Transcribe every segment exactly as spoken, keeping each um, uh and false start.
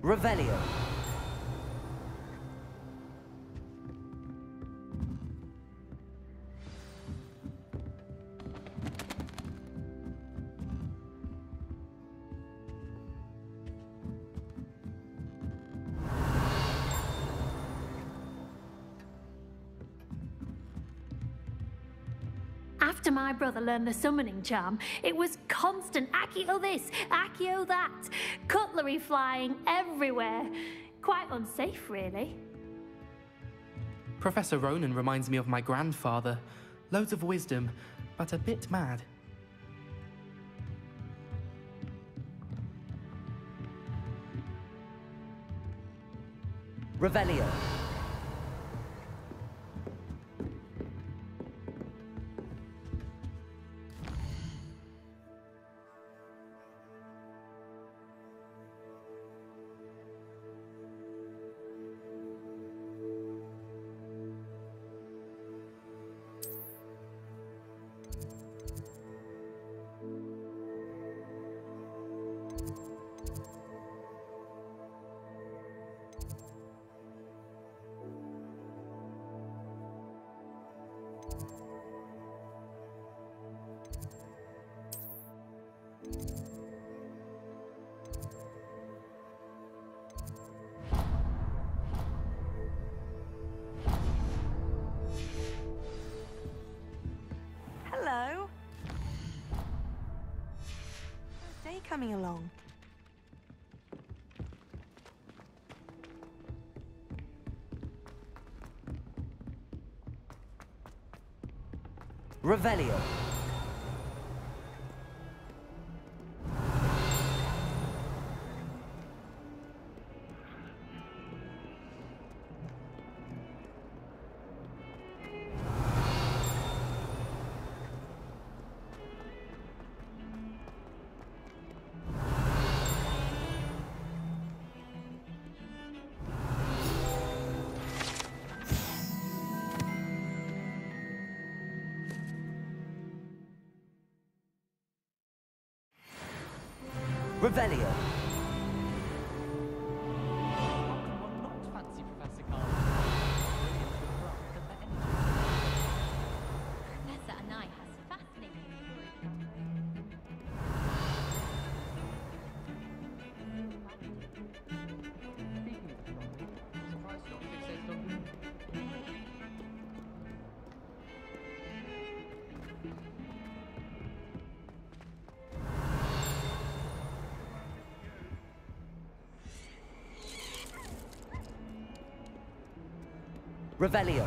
Revelio. After my brother learned the summoning charm, it was constant Accio this, Accio that, cutlery flying everywhere. Quite unsafe, really. Professor Ronen reminds me of my grandfather. Loads of wisdom, but a bit mad. Revelio. Hello. How's day coming along? Revelio. Revelio. Not fancy Professor Carl. Brilliant with craft and the energy. Professor Anai has fascinating Speaking of the doctor, surprised not it says Doctor. Revelio.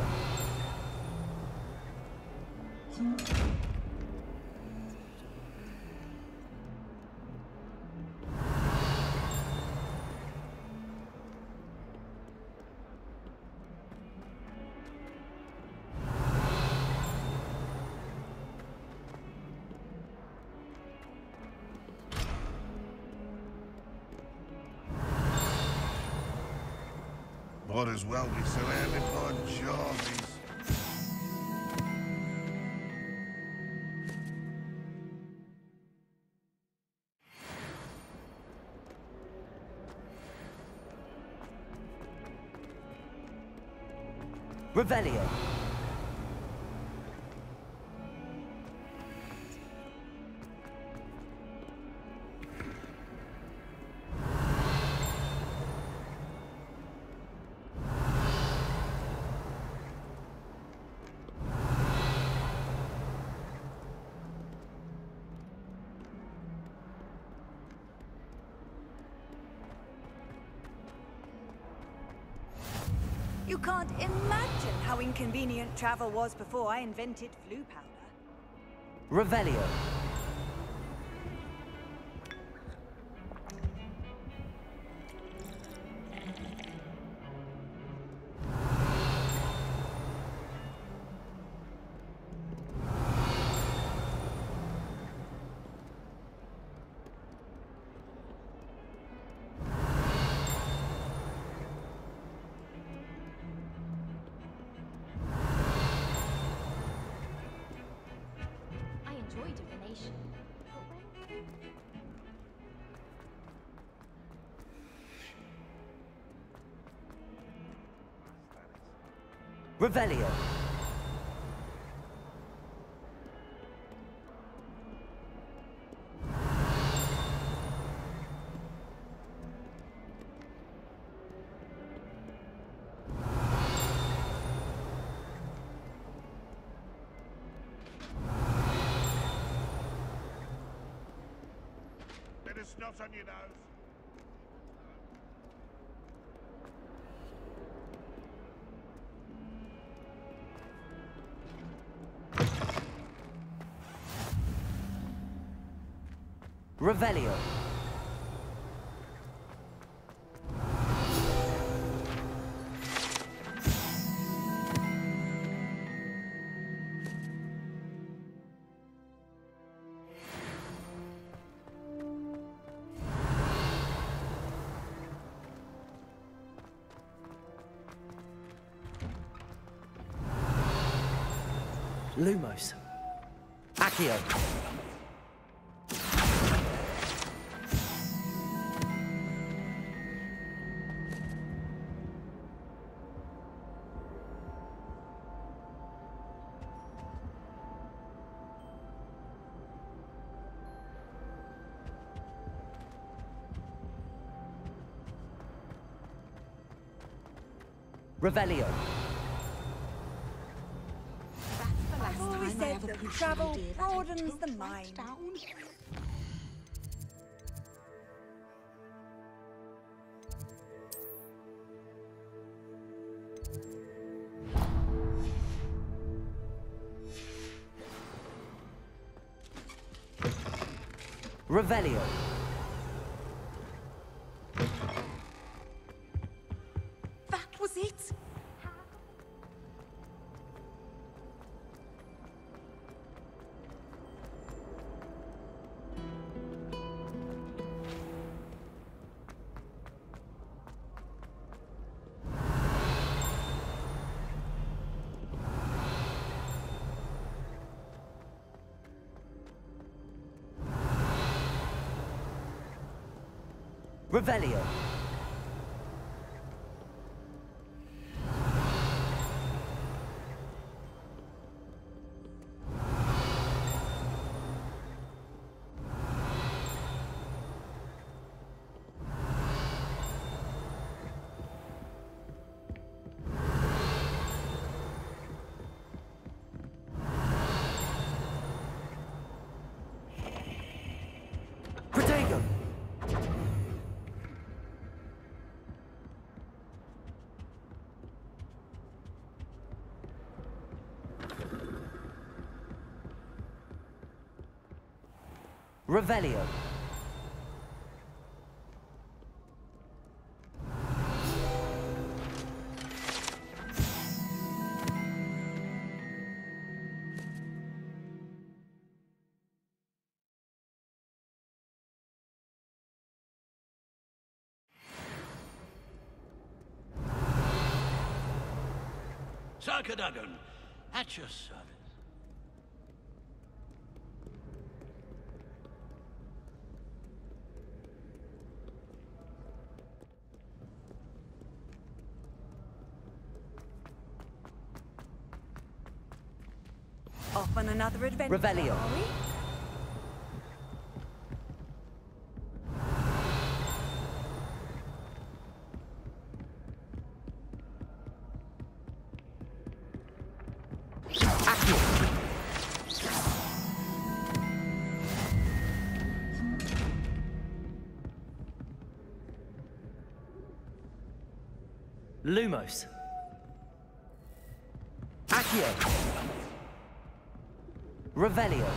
Might as well be surrounded by Jarvies. Revelio. You can't imagine how inconvenient travel was before I invented flu powder. Revelio. I enjoy divination. Revelio. Bit of snot on your nose. Revelio. Lumos. Accio. Revelio. I've always said that travel broadens the mind. Revelio. That was it. Revelio. Protego. Revelio. Sarkadagon, at your service. Off on another adventure, Revelio. are we? Accio. Lumos. Accio. Revelio.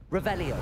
Revelio.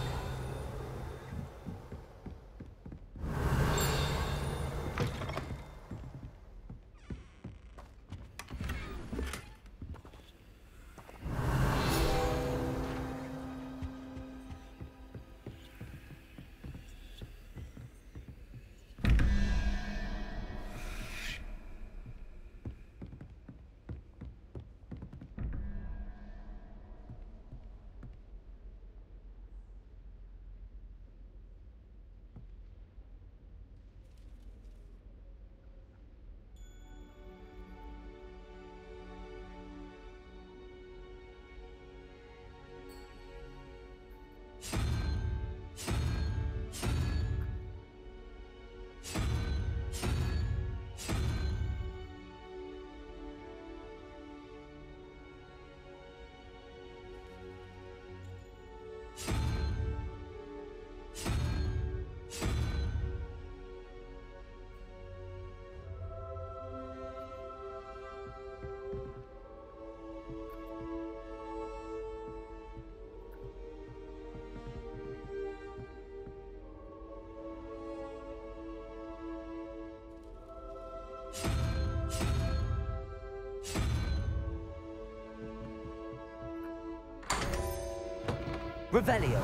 Revelio.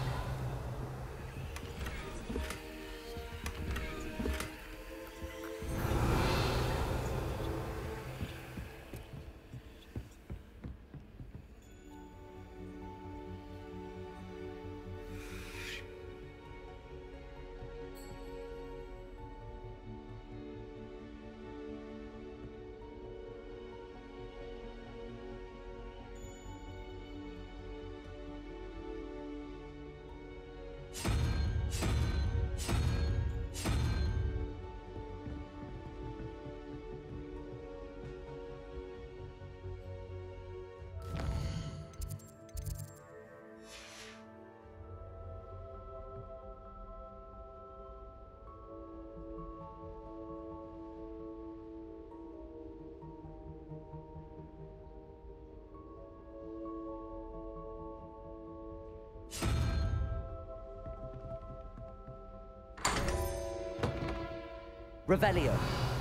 Revelio.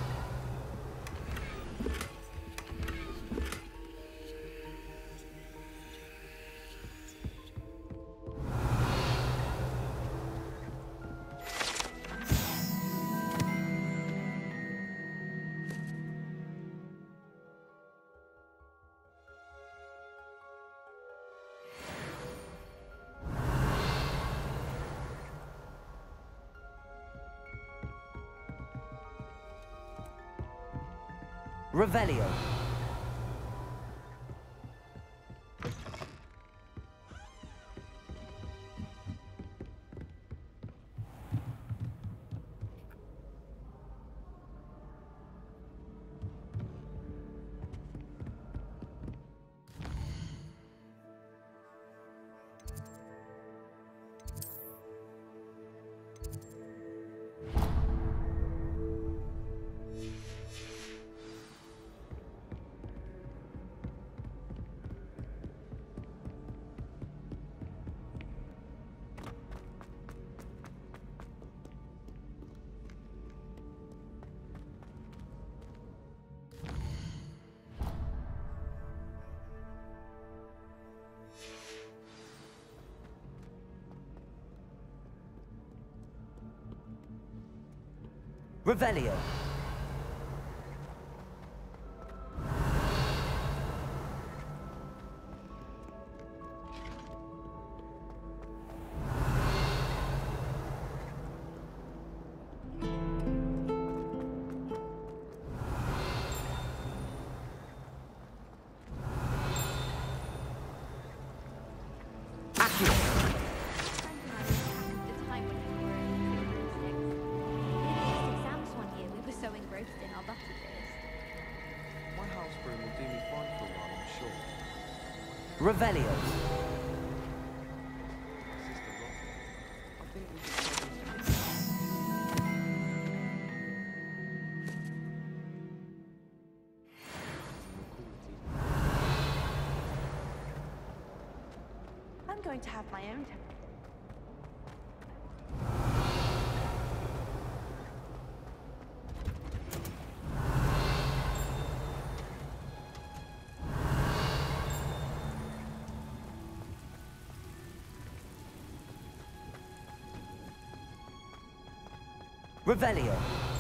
Revelio. Revelio. Accio. The time when we were in the exams one year, we were so engrossed in our battle days. My house broom will do me fine for a while, I'm sure. Revelio. Sister Rock, I think we should try this. I'm going to have my own temple. Revelio.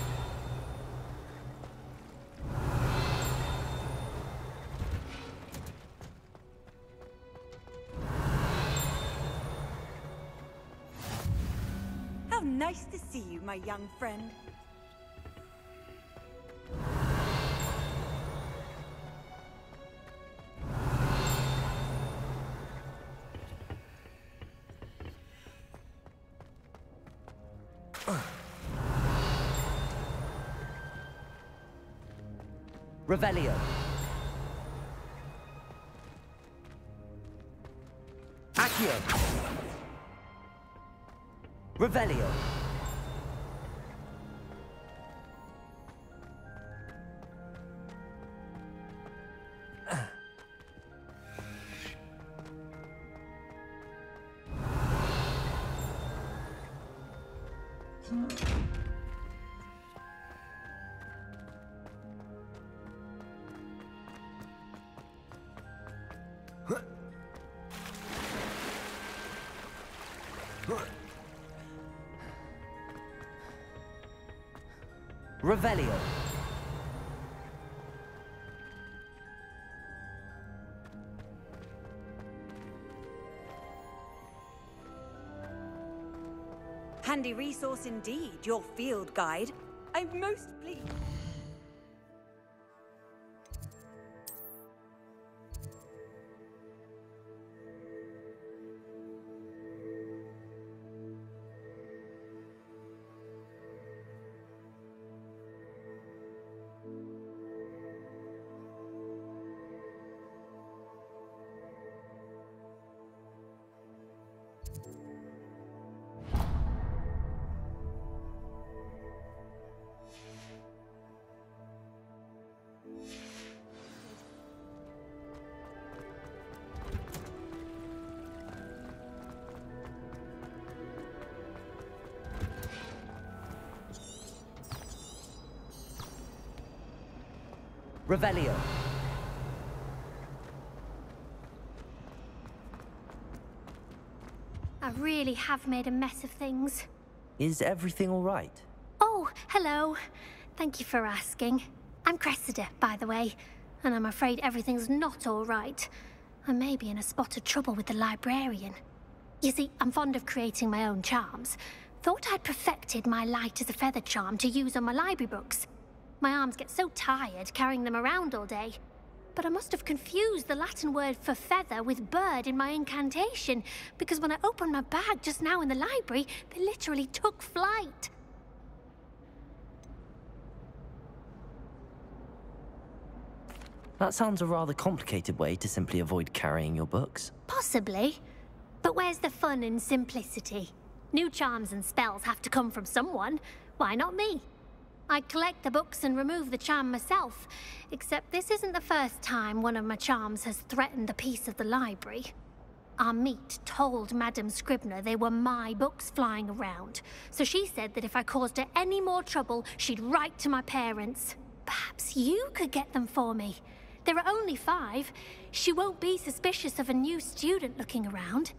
How nice to see you, my young friend. Revelio. Accio. Revelio. Revelio. Handy resource indeed, your field guide. I'm most pleased. Revelio. I really have made a mess of things. Is everything all right? Oh, hello. Thank you for asking. I'm Cressida, by the way, and I'm afraid everything's not all right. I may be in a spot of trouble with the librarian. You see, I'm fond of creating my own charms. Thought I'd perfected my light as a feather charm to use on my library books. My arms get so tired carrying them around all day. But I must have confused the Latin word for feather with bird in my incantation, because when I opened my bag just now in the library, they literally took flight. That sounds a rather complicated way to simply avoid carrying your books. Possibly. But where's the fun in simplicity? New charms and spells have to come from someone. Why not me? I'd collect the books and remove the charm myself, except this isn't the first time one of my charms has threatened the peace of the library. Our meet told Madame Scribner they were my books flying around, so she said that if I caused her any more trouble, she'd write to my parents. Perhaps you could get them for me. There are only five. She won't be suspicious of a new student looking around.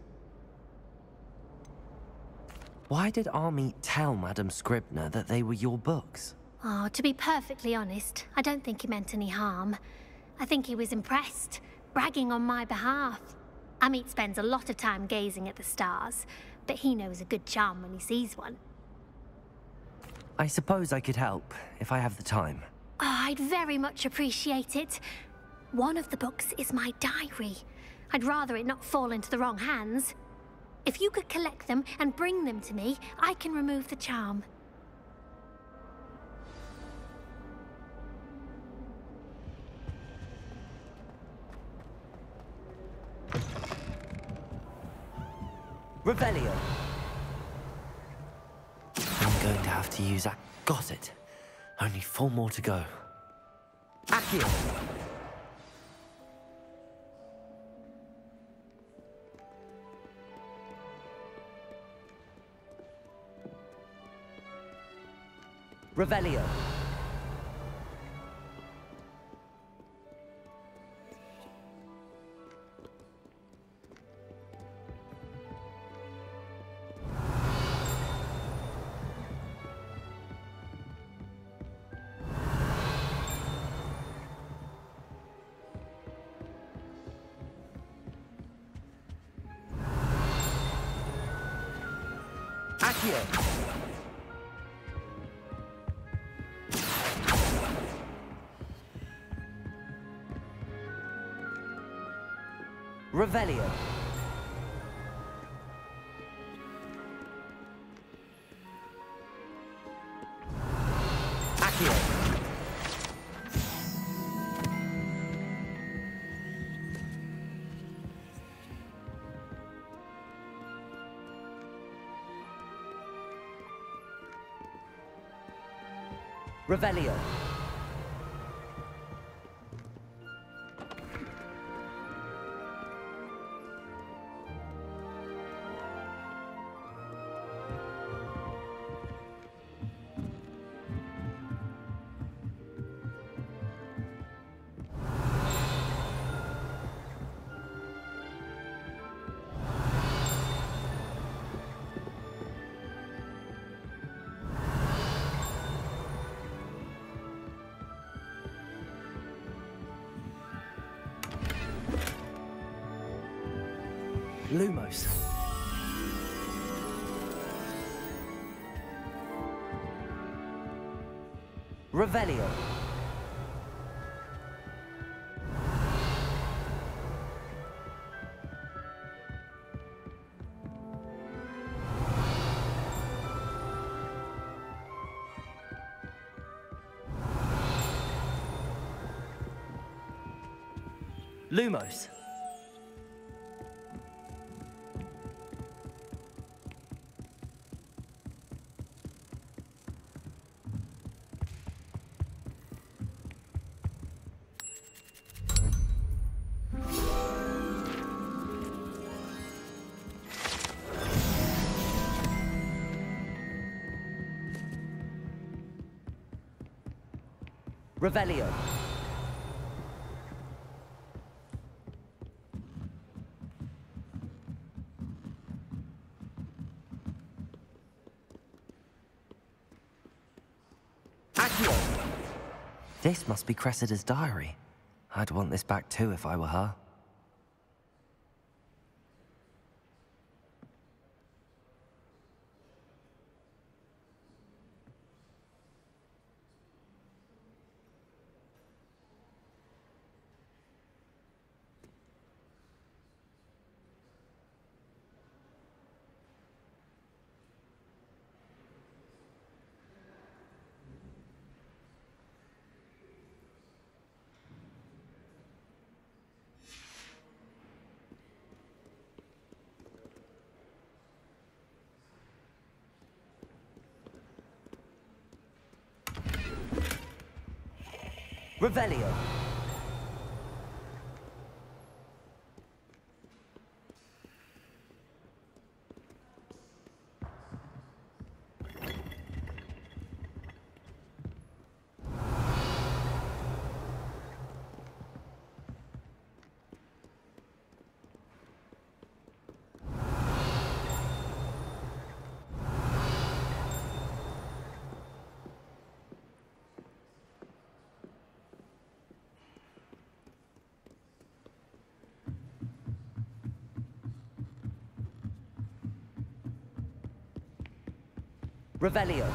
Why did Army tell Madame Scribner that they were your books? Oh, to be perfectly honest, I don't think he meant any harm. I think he was impressed, bragging on my behalf. Amit spends a lot of time gazing at the stars, but he knows a good charm when he sees one. I suppose I could help, if I have the time. Oh, I'd very much appreciate it. One of the books is my diary. I'd rather it not fall into the wrong hands. If you could collect them and bring them to me, I can remove the charm. Revelio. I'm going to have to use that. Got it. Only four more to go. Accio. Revelio. Accio. Revelio. Accio. Revelio. Lumos. Revelio. Lumos. Revelio. Accio. This must be Cressida's diary. I'd want this back too if I were her. Revelio. Revelio.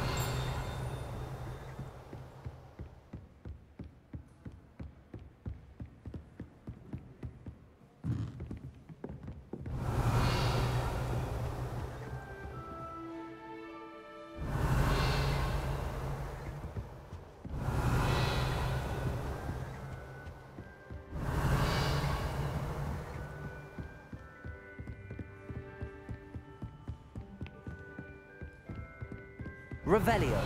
Revelio.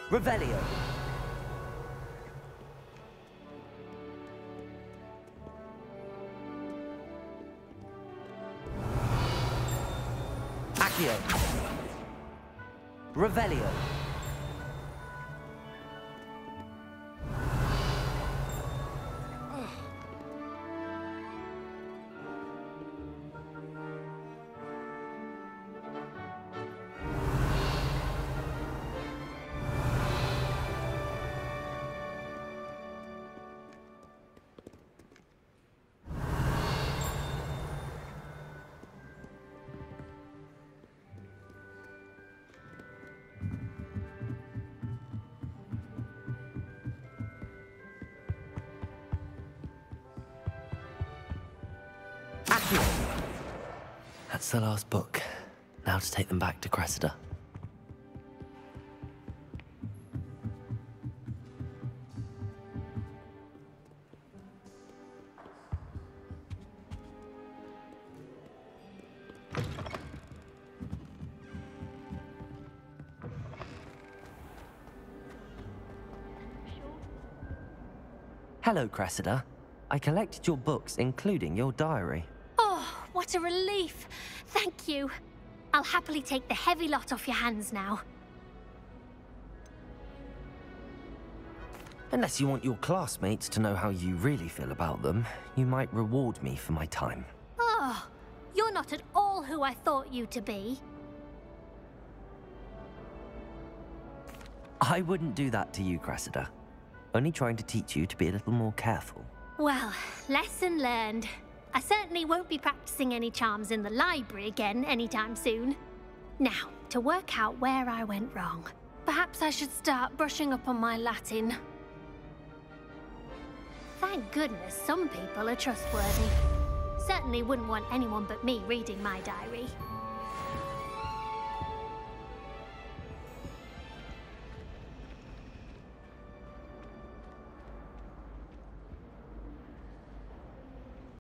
Revelio. Accio. Revelio. That's the last book. Now to take them back to Cressida. Hello, Cressida. I collected your books, including your diary. Oh, what a relief. Thank you. I'll happily take the heavy lot off your hands now. Unless you want your classmates to know how you really feel about them, you might reward me for my time. Oh, you're not at all who I thought you to be. I wouldn't do that to you, Cressida. Only trying to teach you to be a little more careful. Well, lesson learned. I certainly won't be practicing any charms in the library again anytime soon. Now, to work out where I went wrong. Perhaps I should start brushing up on my Latin. Thank goodness some people are trustworthy. Certainly wouldn't want anyone but me reading my diary.